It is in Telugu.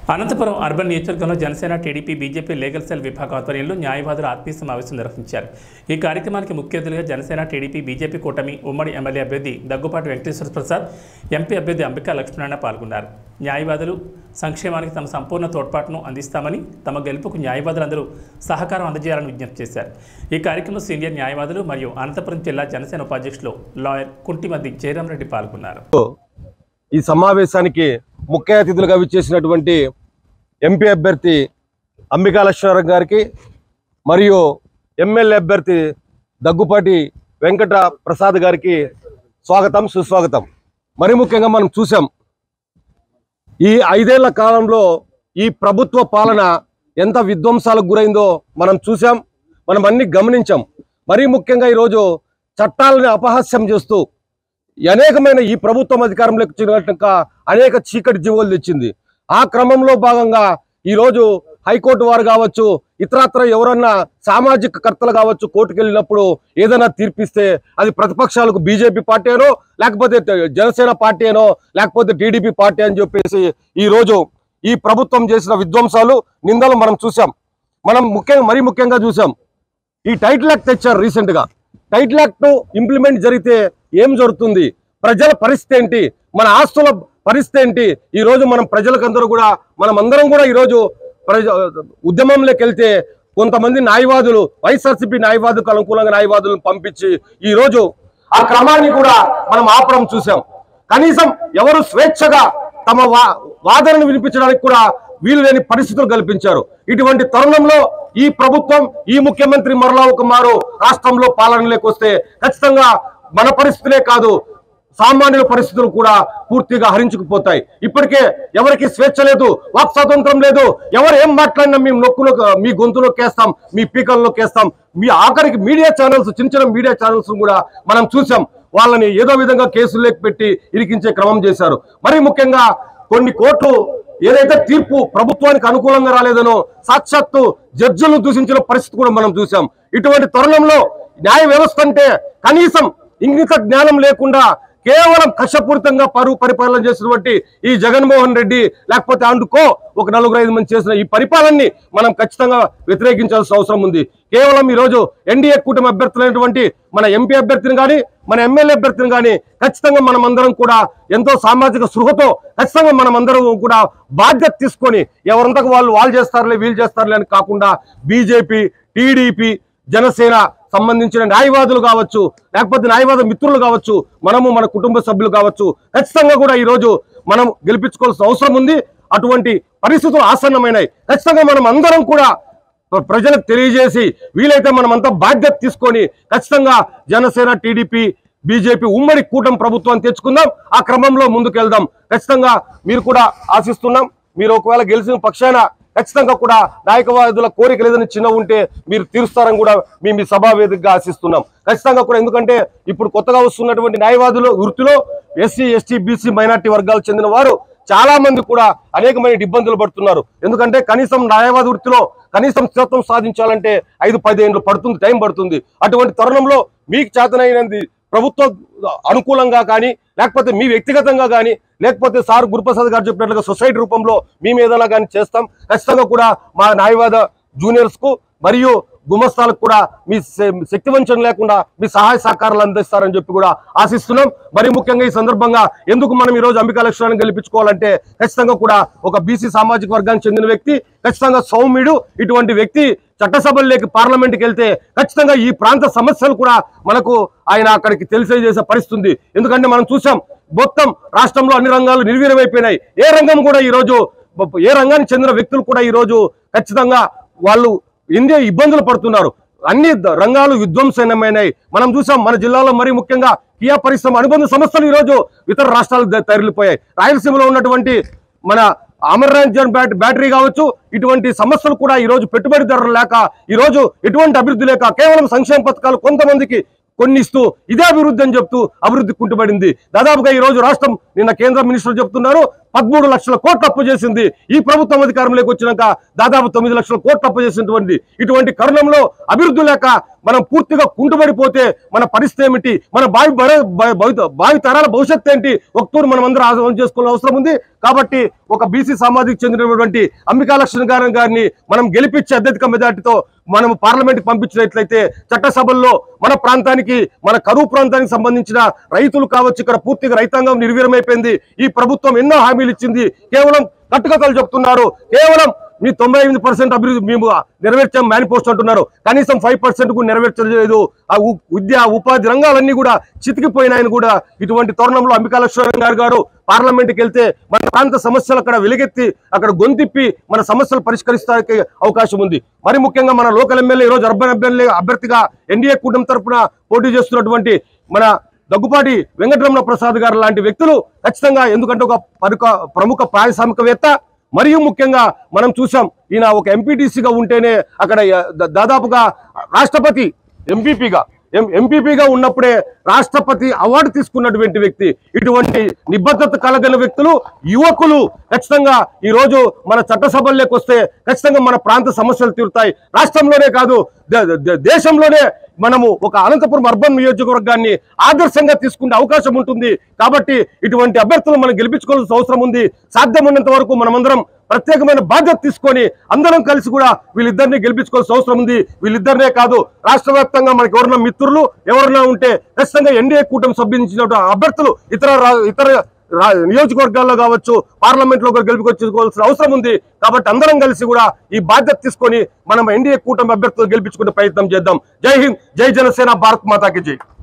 అనంతపురం అర్బన్ నియోజకవర్గంలో Janasena TDP BJP legal cell విభాగ ఆధ్వర్యంలో న్యాయవాదుల ఆత్మీయ సమావేశం నిర్వహించారు। ఈ కార్యక్రమానికి ముఖ్య అతిథులుగా జనసేన టీడీపీ బీజేపీ కూటమి ఉమ్మడి ఎమ్మెల్యే అభ్యర్థి దగ్గుపాటి వెంకటేశ్వర ప్రసాద్, ఎంపీ అభ్యర్థి అంబికా లక్ష్మణ పాల్గొన్నారు। న్యాయవాదులు సంక్షేమానికి తమ సంపూర్ణ తోడ్పాటును అందిస్తామని, తమ గెలుపుకు న్యాయవాదులందరూ సహకారం అందజేయాలని విజ్ఞప్తి చేశారు। ఈ కార్యక్రమంలో సీనియర్ న్యాయవాదులు మరియు అనంతపురం జిల్లా జనసేన ఉపాధ్యక్షులు లాయర్ కుంటిమద్ది జయరామ్ రెడ్డి పాల్గొన్నారు। ఈ సమావేశానికి ముఖ్య అతిథులుగా విచ్చేసినటువంటి ఎంపీ అభ్యర్థి అంబికా లక్ష్మణ గారికి మరియు ఎమ్మెల్యే అభ్యర్థి దగ్గుపాటి వెంకట ప్రసాద్ గారికి స్వాగతం సుస్వాగతం। మరి ముఖ్యంగా మనం చూసాం, ఈ 5 ఏళ్ల కాలంలో ఈ ప్రభుత్వ పాలన ఎంత విధ్వంసాలకు గురైందో మనం చూసాం, మనం అన్ని గమనించాం। మరి ముఖ్యంగా ఈరోజు చట్టాలను అపహాస్యం చేస్తూ అనేకమైన ఈ ప్రభుత్వం అధికారంలోకి వచ్చినాక అనేక చీకటి జీవోలు తెచ్చింది। ఆ క్రమంలో భాగంగా ఈరోజు హైకోర్టు వారు కావచ్చు, ఇతరత్ర ఎవరన్నా సామాజిక కర్తలు కావచ్చు, కోర్టుకు వెళ్ళినప్పుడు ఏదైనా తీర్పిస్తే అది ప్రతిపక్షాలకు బీజేపీ పార్టీ అనో, లేకపోతే జనసేన పార్టీ అనో, లేకపోతే టీడీపీ పార్టీ అని చెప్పేసి ఈరోజు ఈ ప్రభుత్వం చేసిన విధ్వంసాలు నిందలు మనం చూసాం। మనం మరీ ముఖ్యంగా చూసాం, ఈ టైటిల్ యాక్ట్ తెచ్చారు రీసెంట్గా। టైటిల్ యాక్ట్ ఇంప్లిమెంట్ జరిగితే ఏం జరుగుతుంది, ప్రజల పరిస్థితి ఏంటి, మన ఆస్తుల పరిస్థితి ఏంటి? ఈరోజు మనం ప్రజలకందరూ కూడా మనమందరం కూడా ఈరోజు ఉద్యమంలోకి వెళ్తే కొంతమంది న్యాయవాదులు, వైఎస్ఆర్సీపీ న్యాయవాదులకు అనుకూలంగా న్యాయవాదులను పంపించి ఈరోజు ఆ క్రమాన్ని కూడా మనం ఆపడం చూసాం। కనీసం ఎవరు స్వేచ్ఛగా తమ వాదనను వినిపించడానికి కూడా వీలు లేని పరిస్థితులు కల్పించారు। ఇటువంటి తరుణంలో ఈ ప్రభుత్వం, ఈ ముఖ్యమంత్రి మరలా ఒక మారు రాష్ట్రంలో పాలనలోకి వస్తే ఖచ్చితంగా మన పరిస్థితులే కాదు, సామాన్యుల పరిస్థితులు కూడా పూర్తిగా హరించుకుపోతాయి। ఇప్పటికే ఎవరికి స్వేచ్ఛ లేదు, వాక్ స్వాతంత్రం లేదు, ఎవరు ఏం మాట్లాడినా మీ గొంతులోకి వేస్తాం, మీ పీకల్లోకి వేస్తాం। మీ ఆఖరికి మీడియా ఛానల్స్, చిన్న మీడియా ఛానల్స్ కూడా మనం చూసాం, వాళ్ళని ఏదో విధంగా కేసుల్లోకి పెట్టి ఇరికించే క్రమం చేశారు। మరి ముఖ్యంగా కొన్ని కోర్టులు ఏదైతే తీర్పు ప్రభుత్వానికి అనుకూలంగా రాలేదనో సాక్షాత్తు జడ్జిలను దూషించిన పరిస్థితి కూడా మనం చూసాం। ఇటువంటి తరుణంలో న్యాయ వ్యవస్థ అంటే కనీసం ఇంగిత జ్ఞానం లేకుండా కేవలం కక్షపూరితంగా పరిపాలన చేసినటువంటి ఈ జగన్మోహన్ రెడ్డి, లేకపోతే అందుకో ఒక 4-5 మంది చేసిన ఈ పరిపాలనని మనం ఖచ్చితంగా వ్యతిరేకించాల్సిన అవసరం ఉంది। కేవలం ఈరోజు ఎన్డీఏ కూటమి అభ్యర్థులైనటువంటి మన ఎంపీ అభ్యర్థిని కానీ, మన ఎమ్మెల్యే అభ్యర్థిని కానీ ఖచ్చితంగా మనమందరం కూడా ఎంతో సామాజిక స్పృహతో ఖచ్చితంగా మనమందరం కూడా బాధ్యత తీసుకొని ఎవరంతకు వాళ్ళు చేస్తారులే, వీళ్ళు చేస్తారులే అని కాకుండా బీజేపీ, టీడీపీ, జనసేన సంబంధించిన న్యాయవాదులు కావచ్చు, లేకపోతే న్యాయవాద మిత్రులు కావచ్చు, మనము మన కుటుంబ సభ్యులు కావచ్చు, ఖచ్చితంగా కూడా ఈరోజు మనం గెలిపించుకోవాల్సిన అవసరం ఉంది। అటువంటి పరిస్థితులు ఆసన్నమైనాయి। ఖచ్చితంగా మనం అందరం కూడా ప్రజలకు తెలియజేసి వీలైతే మనమంతా బాధ్యత తీసుకొని ఖచ్చితంగా జనసేన, టీడీపీ, బీజేపీ ఉమ్మడి కూటమి ప్రభుత్వాన్ని తెచ్చుకుందాం। ఆ క్రమంలో ముందుకెళ్దాం। ఖచ్చితంగా మీరు కూడా ఆశిస్తున్నాం, మీరు ఒకవేళ గెలిచిన పక్షాన ఖచ్చితంగా కూడా నాయకవాదుల కోరికలు ఏదైనా చిన్న ఉంటే మీరు తీరుస్తారని కూడా మీ సభా వేదికగా ఆశిస్తున్నాం। ఖచ్చితంగా కూడా ఎందుకంటే ఇప్పుడు కొత్తగా వస్తున్నటువంటి న్యాయవాదులు వృత్తిలో ఎస్సీ, ఎస్టీ, బీసీ, మైనార్టీ వర్గాలకు చెందిన వారు చాలా మంది కూడా అనేకమైన ఇబ్బందులు పడుతున్నారు। ఎందుకంటే కనీసం న్యాయవాద వృత్తిలో కనీసం స్థిరత్వం సాధించాలంటే 5-10 ఏళ్ళు పడుతుంది, టైం పడుతుంది। అటువంటి తరుణంలో మీకు చేతనైనది ప్రభుత్వ అనుకూలంగా కానీ, లేకపోతే మీ వ్యక్తిగతంగా కానీ, లేకపోతే సార్ గురుప్రసాద్ గారు చెప్పినట్లుగా సొసైటీ రూపంలో మేము ఏదైనా కానీ చేస్తాం। ఖచ్చితంగా కూడా మా న్యాయవాద జూనియర్స్కు మరియు గుమస్తాలకు కూడా మీ శక్తివంచన లేకుండా మీ సహాయ సహకారాలు అందిస్తారని చెప్పి కూడా ఆశిస్తున్నాం। మరి ముఖ్యంగా ఈ సందర్భంగా ఎందుకు మనం ఈరోజు అంబికా లక్ష్మణ్ గెలిపించుకోవాలంటే ఖచ్చితంగా కూడా ఒక బీసీ సామాజిక వర్గానికి చెందిన వ్యక్తి, ఖచ్చితంగా సౌమ్యుడు, ఇటువంటి వ్యక్తి చట్టసభల్లోకి పార్లమెంట్కి వెళ్తే ఖచ్చితంగా ఈ ప్రాంత సమస్యలు కూడా మనకు ఆయన అక్కడికి తెలియజేసే పరిస్థితి ఉంది। ఎందుకంటే మనం చూసాం, మొత్తం రాష్ట్రంలో అన్ని రంగాలు నిర్వీర్యమైపోయినాయి। ఏ రంగం కూడా ఈరోజు, ఏ రంగానికి చెందిన వ్యక్తులు కూడా ఈరోజు ఖచ్చితంగా వాళ్ళు ఇబ్బందులు పడుతున్నారు। అన్ని రంగాలు విధ్వంసమైనాయి। మనం చూసాం మన జిల్లాలో మరీ ముఖ్యంగా కియా పరిశ్రమ అనుబంధ సంస్థలు ఈరోజు ఇతర రాష్ట్రాలకు తరలిపోయాయి। రాయలసీమలో ఉన్నటువంటి మన అమర్రాంజన్ బ్యాటరీ కావచ్చు, ఇటువంటి సమస్యలు కూడా ఈరోజు పెట్టుబడిదారులు లేక, ఈరోజు ఎటువంటి అభివృద్ధి లేక కేవలం సంక్షేమ పథకాలు కొంతమందికి కొన్ని ఇస్తూ ఇదే అభివృద్ధి అని చెప్తూ అభివృద్ధి కుంటుపడింది। దాదాపుగా ఈ రోజు రాష్ట్రం, నిన్న కేంద్ర మినిస్టర్ చెప్తున్నారు, 13 లక్షల కోట్లు అప్పు చేసింది। ఈ ప్రభుత్వం అధికారంలోకి వచ్చినాక దాదాపు 9 లక్షల కోట్లు అప్పు చేసినటువంటి ఇటువంటి కరుణంలో అభివృద్ధి లేక మనం పూర్తిగా కుంటుపడిపోతే మన పరిస్థితి ఏమిటి, మన భావి తరాల భవిష్యత్తు ఏంటి, ఒక తూరు మనం అందరూ ఆలోచన చేసుకోవాల్సిన అవసరం ఉంది. కాబట్టి ఒక బీసీ సమాజానికి చెందినటువంటి అంబికా లక్ష్మణ్ గారిని మనం గెలిపించి అత్యధిక మెజార్టీతో మనం పార్లమెంట్ పంపించినట్లయితే చట్టసభల్లో మన ప్రాంతానికి, మన కరువు ప్రాంతానికి సంబంధించిన రైతులు కావచ్చు, ఇక్కడ పూర్తిగా రైతాంగం నిర్వీర్యమైపోయింది. ఈ ప్రభుత్వం ఎన్నో హామీలు ఇచ్చింది, కేవలం కట్టుకథలు చెప్తున్నారు. కేవలం మీ 98% అభివృద్ధి మేము నెరవేర్చాం మేనిఫెస్టో అంటున్నారు, కనీసం 5% కూడా నెరవేర్చలేదు. ఆ విద్యా ఉపాధి రంగాలన్నీ కూడా చితికిపోయినాయని కూడా ఇటువంటి తరుణంలో అంబికా లక్ష్మణ్ గారు పార్లమెంట్కి వెళ్తే మన ప్రాంత సమస్యలు అక్కడ వెలుగెత్తి అక్కడ గొంతిప్పి మన సమస్యలు పరిష్కరిస్తానికి అవకాశం ఉంది. మరి ముఖ్యంగా మన లోకల్ ఎమ్మెల్యే ఈరోజు అర్బన్ అభ్యర్థిగా ఎన్డీఏ కూటమి తరఫున పోటీ చేస్తున్నటువంటి మన దగ్గుపాటి వెంకటరమణ ప్రసాద్ గారు లాంటి వ్యక్తులు ఖచ్చితంగా, ఎందుకంటే ఒక ప్రముఖ పారిశ్రామికవేత్త, మరియు ముఖ్యంగా మనం చూసాం ఈయన ఒక ఎంపీటీసీగా ఉంటేనే అక్కడ దాదాపుగా రాష్ట్రపతి ఎంపీపీగా ఉన్నప్పుడే రాష్ట్రపతి అవార్డు తీసుకున్నటువంటి వ్యక్తి. ఇటువంటి నిబద్ధత కలగని వ్యక్తులు, యువకులు ఖచ్చితంగా ఈ రోజు మన చట్టసభల్లోకి వస్తే ఖచ్చితంగా మన ప్రాంత సమస్యలు తీరుతాయి. రాష్ట్రంలోనే కాదు, దేశంలోనే మనము ఒక అనంతపురం అర్బన్ నియోజకవర్గాన్ని ఆదర్శంగా తీసుకునే అవకాశం ఉంటుంది. కాబట్టి ఇటువంటి అభ్యర్థులు మనం గెలిపించుకోవాల్సిన అవసరం ఉంది. సాధ్యమైనంత వరకు మనమందరం ప్రత్యేకమైన బాధ్యత తీసుకొని అందరం కలిసి కూడా వీళ్ళిద్దరిని గెలిపించుకోవాల్సిన అవసరం ఉంది. వీళ్ళిద్దరినే కాదు, రాష్ట్ర వ్యాప్తంగా మనకి ఎవరైనా మిత్రులు ఎవరైనా ఉంటే ఖచ్చితంగా ఎన్డీఏ కూటమి సభ్యులు అభ్యర్థులు ఇతర నియోజకవర్గాల్లో కావచ్చు, పార్లమెంట్ లో గెలిపించుకోవాల్సిన అవసరం ఉంది. కాబట్టి అందరం కలిసి కూడా ఈ బాధ్యత తీసుకొని మనం ఎన్డీఏ కూటమి అభ్యర్థులు గెలిపించుకునే ప్రయత్నం చేద్దాం. జై హింద్, జై జనసేన, భారత్ మాతాకి జై.